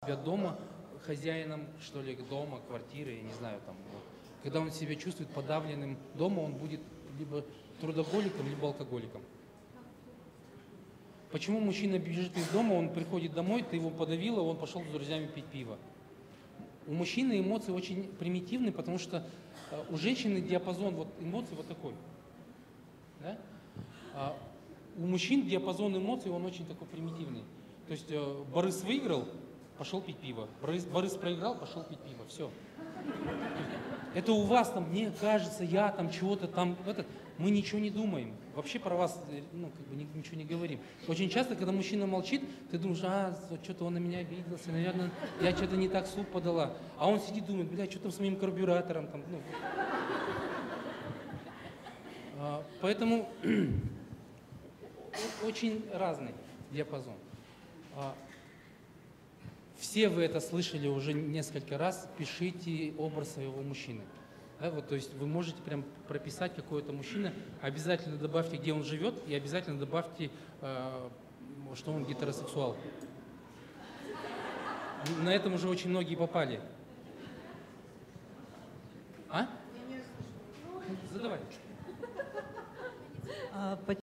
себя дома хозяином, что ли, дома, квартиры, я не знаю, там, вот. Когда он себя чувствует подавленным дома, он будет либо трудоголиком, либо алкоголиком. Почему мужчина бежит из дома, он приходит домой, ты его подавила, он пошел с друзьями пить пиво? У мужчины эмоции очень примитивны, потому что у женщины диапазон вот эмоций вот такой. Да? А у мужчин диапазон эмоций, он очень такой примитивный. То есть Борис выиграл, пошел пить пиво. Борис проиграл, пошел пить пиво. Все. Это у вас там, мне кажется, я там чего-то там, мы ничего не думаем. Вообще про вас ничего не говорим. Очень часто, когда мужчина молчит, ты думаешь, что-то он на меня обиделся, наверное, я что-то не так суп подала. А он сидит, думает, бля, что там с моим карбюратором. Там, ну. Поэтому очень разный диапазон. Все вы это слышали уже несколько раз, пишите образ своего мужчины. Да, вот, то есть вы можете прям прописать какой-то мужчина, обязательно добавьте, где он живет, и обязательно добавьте, что он гетеросексуал. На этом уже очень многие попали. Задавай.